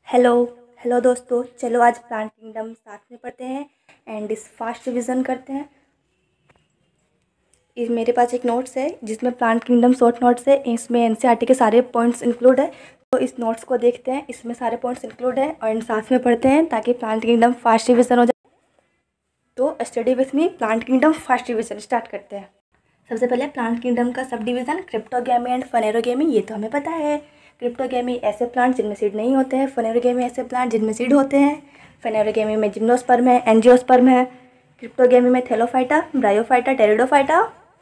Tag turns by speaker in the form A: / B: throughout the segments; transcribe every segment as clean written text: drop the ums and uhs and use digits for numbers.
A: Hello hello दोस्तों, चलो आज प्लांट किंगडम साथ में पढ़ते हैं एंड इस फास्ट रिवीजन करते हैं। इस मेरे पास एक नोट्स है जिसमें प्लांट किंगडम शॉर्ट नोट्स है। इसमें एनसीईआरटी के सारे पॉइंट्स इंक्लूड है, तो इस नोट्स को देखते हैं। इसमें सारे पॉइंट्स इंक्लूड है और इन साथ में पढ़ते हैं ताकि प्लांट किंगडम फास्ट रिवीजन हो जाए। तो study with me, plant kingdom fast revision start करते हैं। सबसे पहले प्लांट किंगडम का सब डिवीज़न क्रिप्टोगैमी एंड फनेरोगैमी, ये तो हमें पता है। क्रिप्टोगैमी ऐसे प्लांट जिनमें सीड नहीं होते हैं, फनेरोगैमी ऐसे प्लांट जिनमें सीड होते हैं। फनेरोगैमी में जिम्नोस्पर्म है, एंजियोस्पर्म है। क्रिप्टोगैमी में थैलोफाइटा, ब्रायोफाइटा, टेरिडोफाइटा।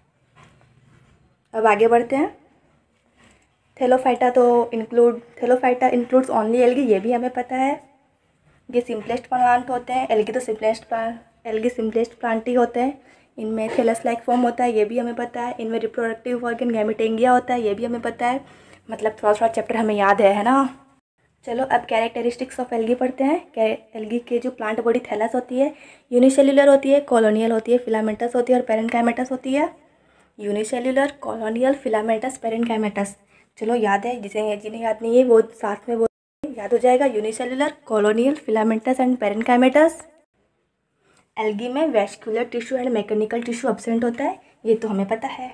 A: अब आगे बढ़ते हैं। थैलोफाइटा इंक्लूड्स ओनली एल्गी, ये भी हमें पता है। ये सिंपलेस्ट प्लांट होते हैं। एल्गी सिंपलेस्ट प्लांट ही होते हैं। इनमें थैलस लाइक फॉर्म होता है, ये भी हमें पता है। इनमें रिप्रोडक्टिव ऑर्गन गैमेटेंगिया होता है, ये भी हमें पता है। मतलब थोड़ा थोड़ा चैप्टर हमें याद है ना। चलो अब कैरेक्टरिस्टिक्स ऑफ एल्गी पढ़ते हैं। एल्गी के जो प्लांट बॉडी थैलस होती है, यूनिसेल्युलर होती है, कॉलोनियल होती है, फिलामेंटस होती है और पेरेन्काइमेटस होती है। Unicellular, colonial, filamentous, parenchymatous. चलो याद है, जिन्हें याद नहीं है वो साथ में वो याद हो जाएगा। Unicellular, colonial, filamentous and parenchymatous. Algae में vascular tissue and mechanical tissue absent होता है, ये तो हमें पता है।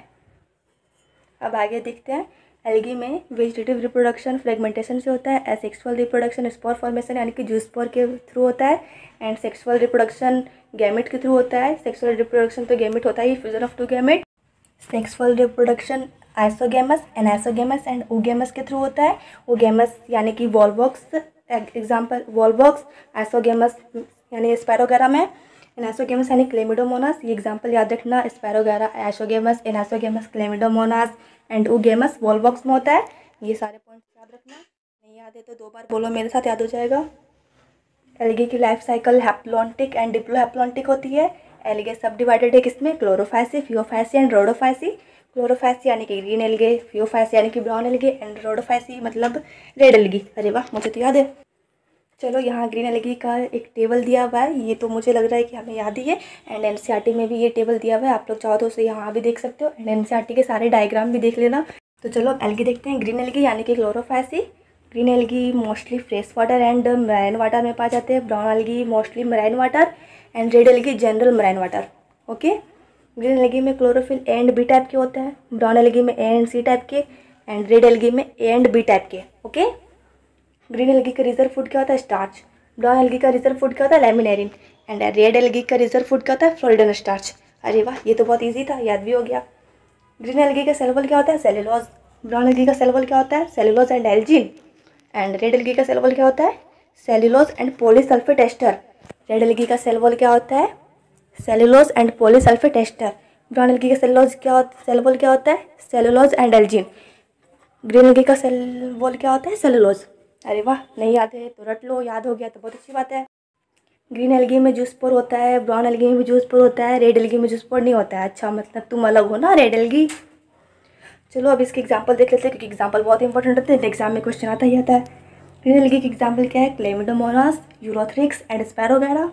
A: अब आगे देखते हैं। एल्गी में वेजिटेटिव रिप्रोडक्शन फ्रेगमेंटेशन से होता है। एसेक्सुअल रिप्रोडक्शन स्पोर फॉर्मेशन यानी कि जूस्पोर के थ्रू होता है। एंड सेक्सुअल रिप्रोडक्शन गैमेट के थ्रू होता है। सेक्सुअल रिप्रोडक्शन तो गैमेट होता है, fusion of two gamete. Sexual reproduction isogamous, anisogamous and oogamous के थ्रू होता है। oogamous यानी कि वॉलवॉक्स, एग्जाम्पल वॉलवॉक्स। आइसोगैमस यानी स्पैरोगैरा में। एनाइसोगैमस यानी क्लेमिडोमोनास, ये एग्जाम्पल याद रखना। Spirogyra, isogamous, anisogamous, chlamydomonas and oogamous volvox में होता है। ये सारे पॉइंट्स याद रखना। नहीं याद है तो दो बार बोलो, मेरे साथ याद हो जाएगा। एल्गी की life cycle haplontic and diplohaplontic होती है। एल्गे सब डिवाइडेड है किसमें? Chlorophyceae, phaeophyceae and rhodophyceae. Chlorophyceae यानी कि ग्रीन एल्गे, फियोफाइसी यानी कि ब्राउन एल्गे एंड रोडोफाइसी मतलब रेड एल्गी। अरे वाह, मुझे तो याद है। चलो यहाँ ग्रीन एल्गी का एक टेबल दिया हुआ है, ये तो मुझे लग रहा है कि हमें याद ही है। एंड एनसीईआरटी में भी ये टेबल दिया हुआ है, आप लोग चाहो तो उसे यहाँ भी देख सकते हो। एंड एनसीईआरटी के सारे डायग्राम भी देख लेना। तो चलो अब एल्गी देखते हैं। ग्रीन एल्गी यानी कि chlorophyceae. Green algae mostly fresh water and marine water में पाए जाते हैं। Brown algae mostly marine water and red algae general marine water. Okay. Green algae में chlorophyll A and B type के होते हैं। ब्राउन एल्गी में ए एंड सी टाइप के एंड रेड एल्गी में ए एंड बी टाइप के। Okay. Green algae का reserve food क्या होता है? स्टार्च। ब्राउन एल्गी का रिजर्व फूड क्या होता है? लैमिनेरिन। एंड रेड एल्गी का रिजर्व फूड क्या होता है? Floridean starch. अरे वाह, ये तो बहुत ईजी था, याद भी हो गया। ग्रीन एल्गी का सेल वॉल क्या होता है? सेलुलोज। ब्राउन एल्गी का सेल वॉल क्या होता है? Cellulose and algin. And red algae का सेल वॉल क्या होता है? Cellulose and polysulphate ester. Red algae का सेल वॉल क्या होता है? Cellulose and polysulphate ester. Brown algae का सेल वॉल क्या होता है? Cellulose and algin. Green algae का सेल वॉल क्या होता है? सेलुलोज। अरे वाह, नहीं याद है तो रट लो, याद हो गया तो बहुत अच्छी बात है। ग्रीन एल्गी में जूस्पोर होता है, ब्राउन एल्गी में भी जूस्पोर होता है, रेड एल्गी में जूस्पोर नहीं होता है। अच्छा, मतलब तुम अलग हो ना, रेड एल्गी। चलो अब इसके एग्जाम्पल देख लेते हैं, क्योंकि एग्जाम्पल बहुत इंपॉर्टेंट होते हैं। एग्जाम में क्वेश्चन आता ही आता है। ग्रीन एल्गी की एग्जाम्पल क्या है? Chlamydomonas, ulothrix and spirogyra.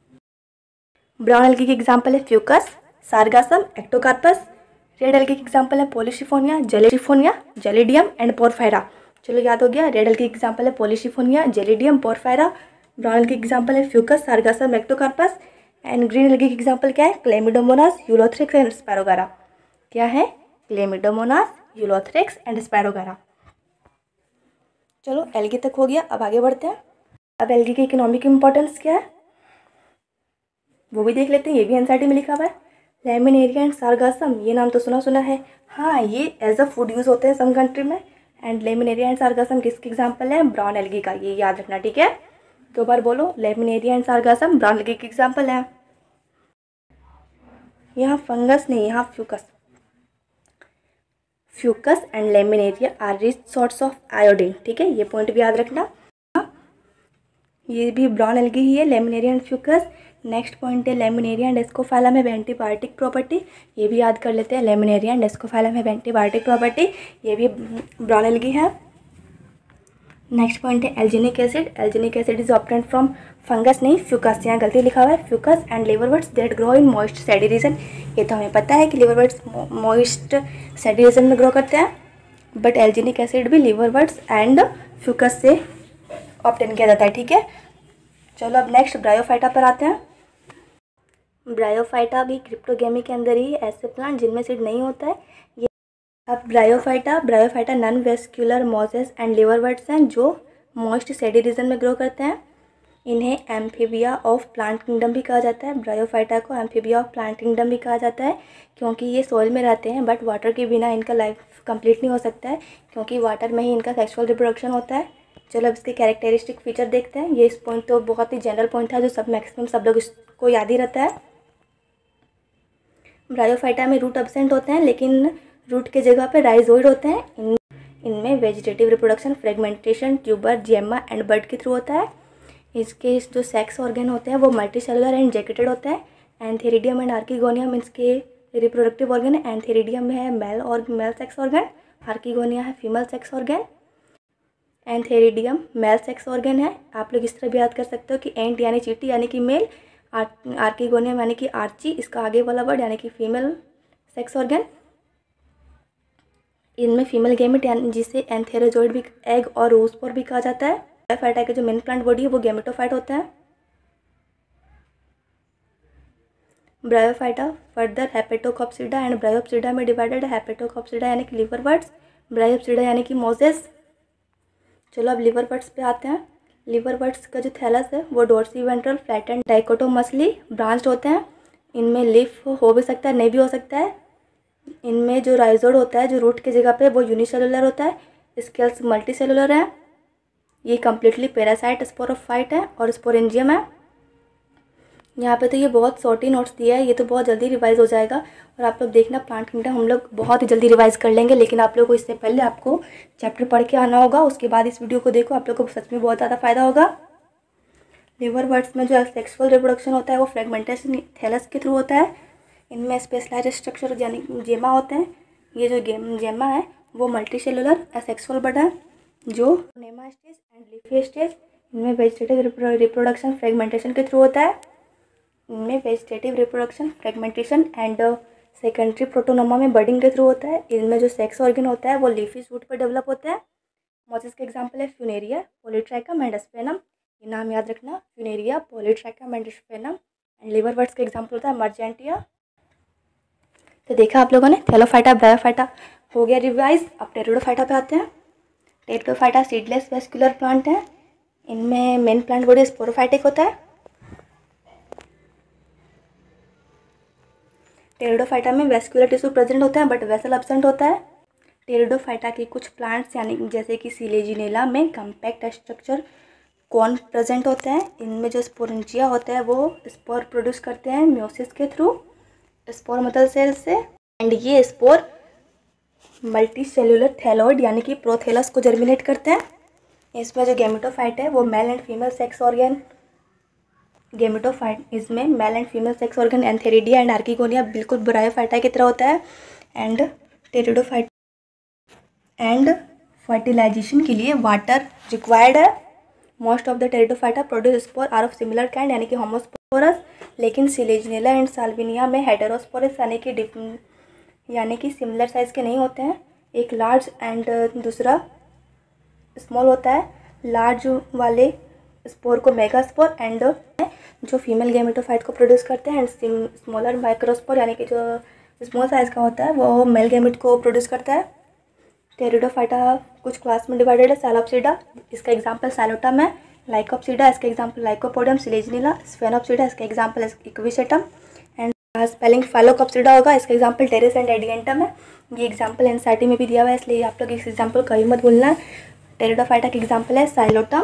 A: Brown algae की एग्जाम्पल है fucus, sargassum, ectocarpus. Red algae की एग्जाम्पल है पॉलीशिफोनिया, जेलिडियम एंड पोरफायरा। चलो याद हो गया। रेड एल्गी की एग्जाम्पल है polysiphonia, gelidium, porphyra. Brown algae की एग्जाम्पल है fucus, sargassum, ectocarpus. And green algae की एग्जाम्पल क्या है? Chlamydomonas, ulothrix and spirogyra. क्या है? Chlamydomonas, ulothrix and spirogyra. चलो एल्गी तक हो गया, अब आगे बढ़ते हैं। अब एल्गी की इकोनॉमिक इंपॉर्टेंस क्या है वो भी देख लेते हैं। ये भी एनसीईआरटी में लिखा हुआ है। लैमिनेरिया एंड सारगासम, ये नाम तो सुना सुना है। हाँ, ये एज अ फूड यूज़ होते हैं सम कंट्री में। एंड लेमिनेरिया एंड सारगासम किसकी एग्जाम्पल है? ब्राउन एल्गी का, ये याद रखना, ठीक है। दो बार बोलो, laminaria and sargassum brown algae की एग्जाम्पल है। यहाँ फंगस नहीं, यहाँ fucus. Fucus and laminaria are rich source of iodine, ठीक है, ये पॉइंट भी याद रखना। ये भी ब्राउन एल्गी ही है, laminaria and fucus. Next point है लेमिनेरिया एंड एस्कोफाइलम है एंटीबायोटिक प्रॉपर्टी, ये भी याद कर लेते हैं। लेमिनेरिया एंड एस्कोफाइलम है एंटीबायोटिक प्रॉपर्टी, ये भी ब्राउन एल्गी है। नेक्स्ट पॉइंट है alginic acid. Alginic acid is obtained from fungus, नहीं फ्यूकस, यहाँ गलती लिखा हुआ है। Fucus and liverworts that grow in moist shady region, ये तो हमें पता है कि लिवरवर्ट्स मॉइस्ट सैडी रीजन में ग्रो करते हैं। बट एल्जिनिक एसिड भी लिवरवर्ट्स एंड फ्यूकस से ऑब्टेन किया जाता है। ठीक है, चलो अब नेक्स्ट ब्रायोफाइटा पर आते हैं। ब्रायोफाइटा भी क्रिप्टोगेमी के अंदर ही ऐसे प्लांट जिनमें सीड नहीं होता है। ये अब bryophyta non vascular mosses and liverworts हैं जो मॉइस्ट सैडी रीजन में ग्रो करते हैं। इन्हें एम्फीबिया ऑफ प्लांट किंगडम भी कहा जाता है। ब्रायोफाइटा को एम्फीबिया ऑफ प्लांट किंगडम भी कहा जाता है क्योंकि ये सॉइल में रहते हैं, बट वाटर के बिना इनका लाइफ कंप्लीट नहीं हो सकता है क्योंकि वाटर में ही इनका सेक्सुअल रिप्रोडक्शन होता है। चलो अब इसके कैरेक्टरिस्टिक फीचर देखते हैं। ये इस पॉइंट तो बहुत ही जनरल पॉइंट था जो मैक्सिमम सब लोग इसको याद ही रहता है। ब्रायोफाइटा में रूट एब्सेंट होते हैं, लेकिन रूट के जगह पे राइजोइड होते हैं। इनमें vegetative reproduction fragmentation tuber, gemma and bud के थ्रू होता है। इसके जो सेक्स ऑर्गन होते हैं वो मल्टी सेलुलर एंड जैकेटेड होते हैं। एंथेरिडियम एंड आर्किगोनियम इसके रिप्रोडक्टिव ऑर्गन है। एंथेरिडियम है मेल सेक्स ऑर्गन, आर्किगोनिया है female sex organ. Antheridium male sex organ है। आप लोग इस तरह भी याद कर सकते हो कि एंट यानी चींटी यानी कि मेल, आर्किगोनियम यानी कि आर्ची, इसका आगे वाला वर्ड यानी कि फीमेल सेक्स ऑर्गन। इनमें फीमेल गैमेट यानी जिसे एंथेरोजोइड भी, एग और ओस्पोर भी कहा जाता है। ब्रायोफाइटा के जो मेन प्लांट बॉडी है वो गैमेटोफाइट होता है। Bryophyta further hepaticopsida and bryopsida में डिवाइडेड है। हेपेटोकॉप्सिडा यानी कि लिवरवर्ट्स, ब्रायोप्सिडा यानी कि मोजेस। चलो अब लिवरवर्ट्स पे आते हैं। लिवरवर्ट्स का जो थैलस है वो dorsi ventral flat and dichotomously branched होते हैं। इनमें लीफ हो भी सकता है, नहीं भी हो सकता है। इनमें जो राइजोड होता है जो रूट की जगह पे वो यूनिसेलुलर होता है। स्केल्स मल्टी सेलुलर है। ये कम्प्लीटली पैरासाइट स्पोरोफाइट है और स्पोरेंजियम है। यहाँ पे तो ये बहुत शॉर्ट ही नोट्स दिया है, ये तो बहुत जल्दी रिवाइज हो जाएगा। और आप लोग देखना प्लांट किंगडम हम लोग बहुत ही जल्दी रिवाइज कर लेंगे, लेकिन आप लोग को इससे पहले आपको चैप्टर पढ़ के आना होगा। उसके बाद इस वीडियो को देखो, आप लोग को सच में बहुत ज़्यादा फायदा होगा। लिवरवर्ट्स में जो सेक्सुअल रिप्रोडक्शन होता है वो फ्रेगमेंटेशन थैलस के थ्रू होता है। इनमें स्पेशलाइज स्ट्रक्चर यानी जेमा होते हैं। ये जो जेमा है वो मल्टी सेलुलर एसेक्सुअल बड है जो नेमा स्टेज एंड लीफी स्टेज। इनमें वेजिटेटिव रिप्रोडक्शन फ्रेगमेंटेशन के थ्रू होता है। इनमें vegetative reproduction fragmentation and secondary protonema में बडिंग के थ्रू होता है। इनमें जो सेक्स ऑर्गन होता है वो लीफी शूट पर डेवलप होता है। मॉसेस के एग्जाम्पल है फ्यूनेरिया, पॉलीट्राइकम एंड स्पेनम। ये नाम याद रखना, funaria, polytrichum and sphagnum. And liverworts का एग्जाम्पल होता है मर्जेंटिया। तो देखा आप लोगों ने थैलोफाइटा ब्रायोफाइटा हो गया रिवाइज। अब टेरिडोफाइटा पे आते हैं। टेरिडोफाइटा सीडलेस वेस्कुलर प्लांट है। इनमें मेन प्लांट बॉडी स्पोरोफाइटिक होता है। टेरिडोफाइटा में वेस्कुलर टिश्यू प्रेजेंट होता है बट वेसल एब्सेंट होता है। टेरिडोफाइटा के कुछ प्लांट्स यानी जैसे कि सिलेजिनेला में कम्पैक्ट स्ट्रक्चर कॉन प्रेजेंट होता है। इनमें जो स्पोरेंजिया होता है वो स्पोर प्रोड्यूस करते हैं म्योसिस के थ्रू स्पोर मदर सेल से। एंड ये स्पोर मल्टी सेलुलर थैलॉइड यानी कि प्रोथेलस को जर्मिनेट करते हैं। इसमें जो गैमेटोफाइट है वो male and female sex organ, gametophyte इसमें male and female sex organ antheridia and archegonia बिल्कुल ब्रायोफाइटा की तरह होता है। एंड टेरिडोफाइट एंड फर्टिलाइजेशन के लिए वाटर रिक्वायर्ड है। Most of the pteridophyta produce spore are of similar kind यानी कि होमोस्पोरस, लेकिन सिलेजिनेला एंड साल्विनिया में हेटेरोस्पोरस यानी कि सिमिलर साइज के नहीं होते हैं। एक लार्ज एंड दूसरा स्मॉल होता है। लार्ज वाले स्पोर को मेगास्पोर एंड जो फीमेल गैमेटोफाइट को प्रोड्यूस करते हैं एंड स्मॉलर माइक्रोस्पोर यानी कि जो स्मॉल साइज का होता है वो मेल गैमेट को प्रोड्यूस करता है। टेरिडोफाइटा कुछ क्लास में डिवाइडेड है। सैलोप्सिडा, इसका एग्जांपल सैलोटम है। लाइकोप्सिडा, इसका एग्जांपल लाइकोपोडियम। सिलेजिनेला, स्फेनोप्सिडा, इसका एग्जांपल इक्विसेटम। एंड स्पेलिंग फालोकॉप्सिडा होगा, इसका एग्जांपल टेरेस एंड एडियंटम है। ये एग्जांपल एनसीईआरटी में भी दिया हुआ है, इसलिए आप लोग इस एग्जांपल कहीं मत भूलना। टेरिडोफाइटा के एग्जांपल है psilotum,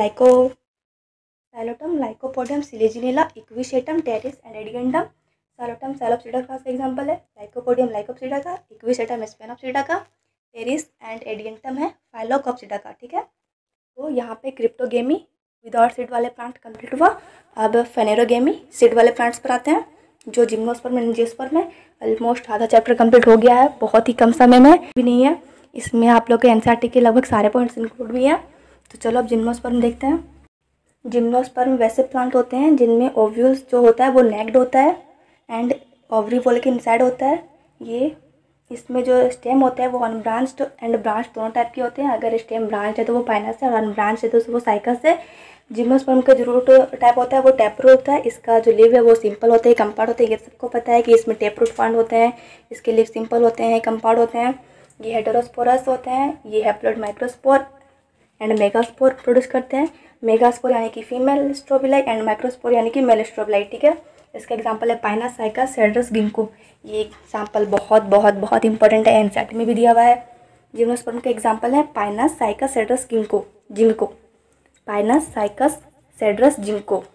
A: lycopodium, selaginella, equisetum, pteris and adiantum. Psilotum psilopsida class का एग्जांपल है। लाइकोपोडियम लाइकोप्सिडा का, इक्विसेटम स्पेनोप्सिडा का, टेरिस एंड एडियंटम है फाइलोकॉप्सिडा का। ठीक है, तो यहाँ पे क्रिप्टोगेमी विदाउट सीड वाले प्लांट कंप्लीट हुआ। अब फेनेरोगेमी सीड वाले प्लांट्स पर आते हैं जो जिम्नोस्पर्म एंड एंजियोस्पर्म में ऑलमोस्ट आधा चैप्टर कंप्लीट हो गया है, बहुत ही कम समय में भी नहीं है। इसमें आप लोग के एनसीईआरटी के लगभग सारे पॉइंट्स इंक्लूड भी हैं। तो चलो अब जिम्नोस्पर्म देखते हैं। जिम्नोस्पर्म वैसे प्लांट होते हैं जिनमें ओव्यूल्स जो होता है वो नेक्ड होता है एंड ओवरी वॉल के इनसाइड होता है। ये इसमें जो स्टेम होता है वो अनब्रांच्ड एंड ब्रांच दोनों टाइप के होते हैं। अगर स्टेम ब्रांच है तो वो पाइनस है, और अनब्रांच है तो वो साइकस है। जिम्नोस्पर्म का जो रूट टाइप होता है वो टैप रूट होता है। इसका जो लीव है वो सिंपल होते हैं, कंपाउंड होते हैं। ये सबको पता है कि इसमें टैप रूट फाउंड होते हैं, इसके लीव सिंपल होते हैं, कंपाउंड होते हैं। ये हेटेरोस्पोरस होते हैं। ये haploid microspore and megaspore produce करते हैं। मेगास्पोर यानी कि फीमेल स्ट्रोबिलाई एंड माइक्रोस्पोर यानी कि मेल स्ट्रोबिलाई, ठीक है। इसका एग्जांपल है पाइनस, साइकस, सेड्रस, गिंको। ये एग्जांपल बहुत बहुत बहुत इंपॉर्टेंट है, एनसीईआरटी में भी दिया हुआ है। जिम्नोस्पर्म का एग्जांपल है Pinus, Cycas, Cedrus, Ginkgo. Pinus, Cycas, Cedrus, Ginkgo.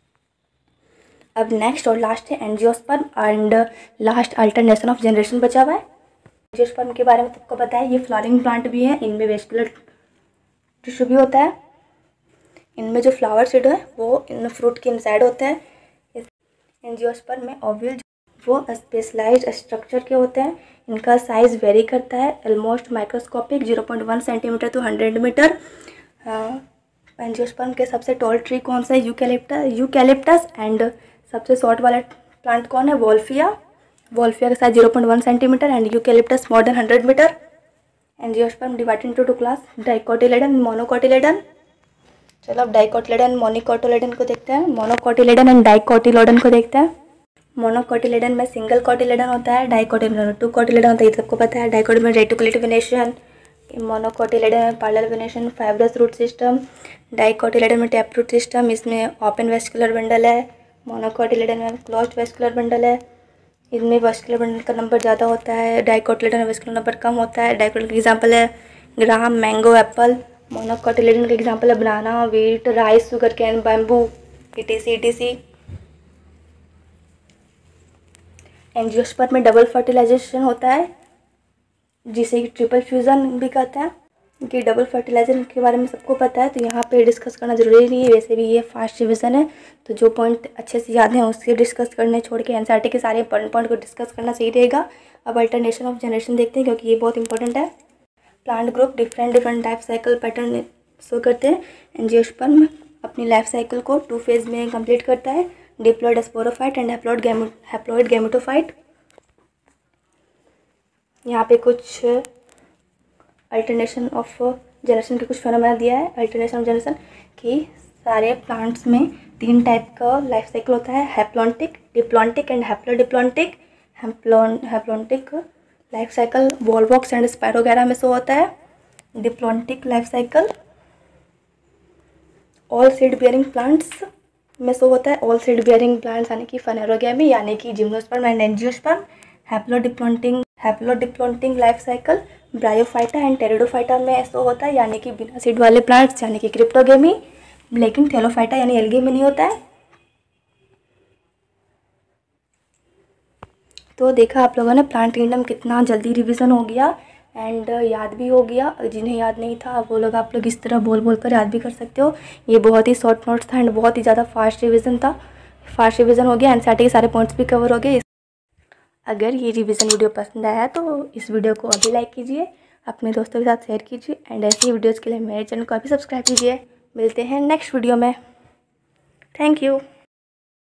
A: अब नेक्स्ट और लास्ट है angiosperm and last alternation of generation बचा हुआ है। एंजियोस्पर्म के बारे में सबको पता है, ये फ्लावरिंग प्लांट भी है। इनमें वेस्कुलर टिश्यू भी होता है। इनमें जो फ्लावर सीड है वो इन फ्रूट के इनसाइड होता है। एंजियोस्पर्म में ओव्यूल वो स्पेशलाइज्ड स्ट्रक्चर के होते हैं। इनका साइज वेरी करता है, almost microscopic 0.1 centimetre to 100 metre. Angiosperm के सबसे टॉल ट्री कौन सा है? यूकैलिप्टस। एंड सबसे शॉर्ट वाला प्लांट कौन है? वोल्फिया का size 0.1 centimetre and eucalyptus more than 100 metre. Angiosperm divided into 2 class, dicotyledon, monocotyledon. चलो अब डाइकोटिलेडन, मोनोकोटिलेडन को देखते हैं। मोनोकोटिलेडन एंड डाइकोटिलोडन को देखते हैं। मोनोकोटिलेडन में सिंगल कोटिलेडन होता है, डाइकोटिलेडन में 2 कोटिलेडन होता है, ये सबको पता है। डाइकोटिलेडन में रेटिकुलेट वेनेशन, मोनोकोटिलेडन में parallel venation, fibrous root system. Dicotyledon में टैप रूट सिस्टम, इसमें ओपन वेस्कुलर बंडल है। मोनोकोटिलेडन में क्लोज्ड वेस्कुलर बंडल है। इनमें वेस्कुलर बंडल का नंबर ज़्यादा होता है, डाइकोटिलेडन में वेस्कुलर नंबर कम होता है। डाइकोटिलेडन का एग्जाम्पल है ग्राम, मैंगो, एप्पल। मोनोकोटिलेडन का एग्जाम्पल है banana, wheat, rice, sugar cane, bamboo, etc। Angiosperm में डबल फर्टिलाइजेशन होता है, जिसे ट्रिपल फ्यूज़न भी कहते हैं। कि डबल फर्टिलाइजेशन के बारे में सबको पता है, तो यहाँ पे डिस्कस करना ज़रूरी नहीं है। वैसे भी ये फास्ट रिविजन है, तो जो पॉइंट अच्छे से याद हैं उसके डिस्कस करने छोड़ के एनसीईआरटी के सारे पॉइंट को डिस्कस करना सही रहेगा। अब अल्टरनेशन ऑफ जनरेशन देखते हैं, क्योंकि ये बहुत इंपॉर्टेंट है। Plant group different life cycle pattern show करते हैं। एंजियोस्पर्म अपनी लाइफ साइकिल को 2 फेज में कंप्लीट करता है, diploid sporophyte and haploid gametophyte. यहाँ पे कुछ अल्टरनेशन ऑफ जनरेशन के कुछ फेनोमेना दिया है। अल्टरनेशन ऑफ जनरेशन की सारे प्लांट्स में 3 टाइप का लाइफ साइकिल होता है, haplontic, diplontic and haplodiplontic. Haplontic life cycle Volvox and Spirogyra में शो होता है। Diplontic life cycle all seed bearing plants में शो होता है। ऑल सीड बियरिंग प्लांट्स यानी कि फनेरोगैमी यानी कि gymnosperm and angiosperm. Haplodiplontic life cycle Bryophyta and Pteridophyta में शो होता है, यानी कि बिना सीड वाले प्लांट्स यानी कि क्रिप्टोगेमी। लेकिन थैलोफाइटा यानी एल्गी में नहीं होता है। तो देखा आप लोगों ने प्लांट किंगडम कितना जल्दी रिवीजन हो गया एंड याद भी हो गया। जिन्हें याद नहीं था वो लोग आप लोग इस तरह बोल कर याद भी कर सकते हो। ये बहुत ही शॉर्ट नोट्स था एंड बहुत ही ज़्यादा फास्ट रिवीजन था। फास्ट रिवीजन हो गया, एनसीईआरटी के सारे पॉइंट्स भी कवर हो गए। अगर ये रिवीजन वीडियो पसंद आया तो इस वीडियो को अभी लाइक कीजिए, अपने दोस्तों के साथ शेयर कीजिए एंड ऐसी वीडियोज़ के लिए मेरे चैनल को अभी सब्सक्राइब कीजिए। मिलते हैं नेक्स्ट वीडियो में। Thank you.